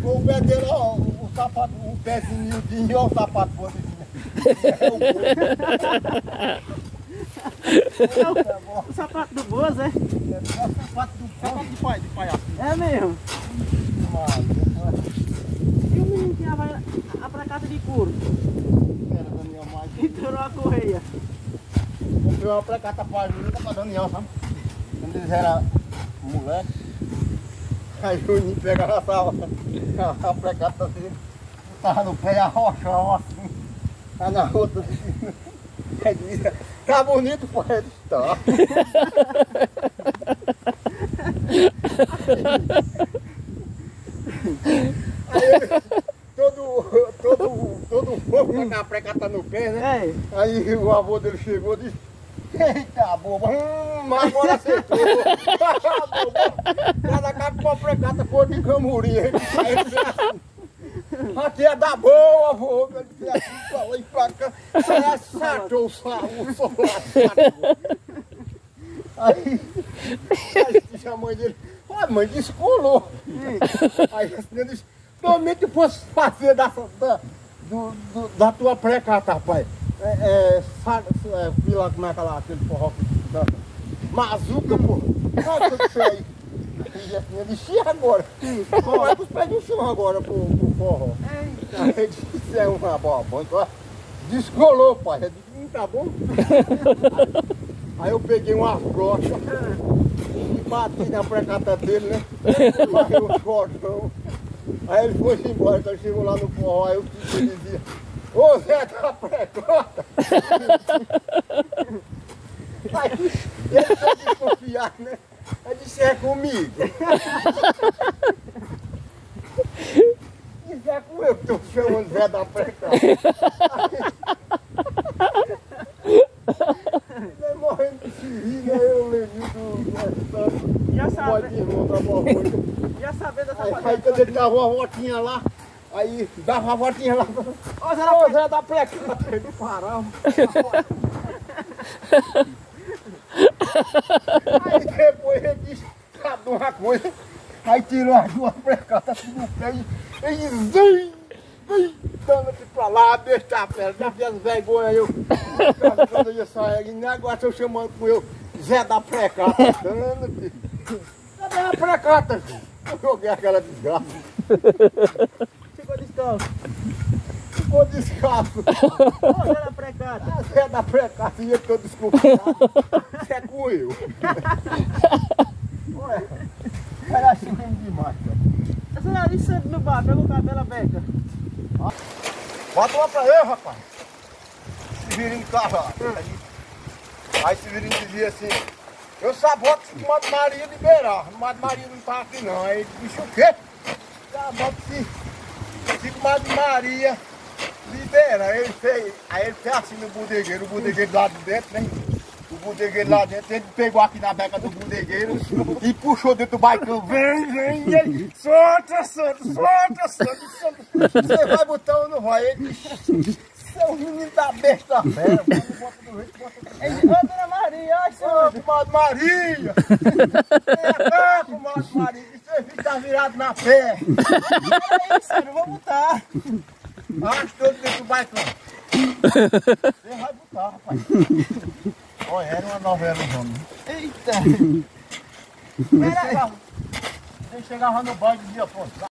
O pé dele, ó, o sapato, o pezinho miudinho, ó, o sapato bonito. O sapato do Bozo, é? É o sapato do pai, de palhaço. É mesmo? E o menino que tinha a placata de couro? Era Daniel mais. E tornou a correia. Comprei uma precata pra Júlia, pra Daniel, sabe? Quando eles eram moleque. Aí o Juninho pegava a precata dele, botava no pé e arrochava assim. Aí na outra assim. Aí dizia, tá bonito, pô, ele está. Aí ele, todo fofo com aquela precata no pé, né? É. Aí o avô dele chegou e disse, eita boba, mas agora acertou. Cada cara com a precata cor de camurim. Aí ele disse assim, aqui é da boa, avô. Ele disse assim, falou pra cá, você acertou o solar. Aí disse a mãe dele, ó mãe, descolou. Aí ele disse, somente eu posso fazer da tua precata, rapaz. Fui lá como é aquele forró que dança. Mazuca, pô. Olha isso aí. Eu disse, e agora? Como é que os pés do chão agora pro forró? Aí ele disse, é uma boa. Então, descolou, pai. Eu disse, tá bom? Aí eu peguei uma brocha e bati na precata dele, né? Aí o cordão. Aí ele foi embora, então chegou lá no forró, aí eu dizia, ô Zé da precata! Aí ele foi desconfiar, né? Aí disse, é comigo. Disse, é com eu que estou chamando Zé da precata. Aí morrendo de se rir, aí eu lembrei do Já sabe. Já sabendo dessa coisa. Aí quando ele dava uma voltinha lá, aí dava uma voltinha lá. Ô Zé da precata, ele parava. Aí depois ele disse, sabe uma coisa? Aí tirou as duas precatas assim no pé e disse, vem, dando-te pra lá, deixa a pele, já fez vergonha eu. Quando eu ia sair, agora estou chamando com eu, Zé da precata, dando-te. Cadê a precata? Eu joguei aquela desgraça. Ficou descalço. Ficou descalço. Ô, Zé da precata. Zé da precata, e eu estou desconfiado. Isso é com eu. Ué, era assim mesmo demais, cara. Essa nariz sempre no bar, pega o cabelo a beca. Bota uma pra eu, rapaz. Severino cavalo. Aí Severino dizia assim, eu saboto se o Madre Maria liberar. O Madre Maria não tá aqui não. Aí ele disse o quê? Saboto se o Madre Maria libera. Aí ele fez assim no bodegueiro, o bodegueiro lá de dentro, né? O bodegueiro lá dentro, ele pegou aqui na beca do bodegueiro e puxou dentro do baicão. Vem, e ele, solta. Você vai botar ou não vai? Ele disse, seu menino da besta fera. Bota no jeito, bota no jeito. Ô, Dona Maria, ai, senhor. Ô, comadre Maria! Vem cá, comadre Maria, que você fica virado na pé. Peraí, senhor, eu vou botar. Acho todo dentro do baicão. Você vai botar, rapaz. Olha, era uma novela, homem. Eita. Você chegava no banho e dizia, pô,